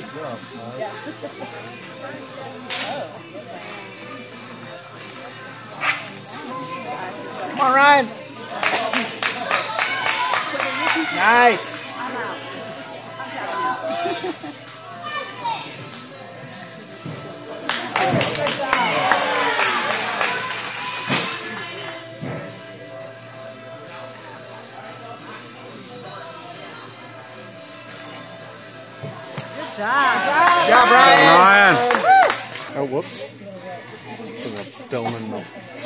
Come on, Ryan. Nice. Good job. Good job, Ryan. Oh, whoops. So the filming.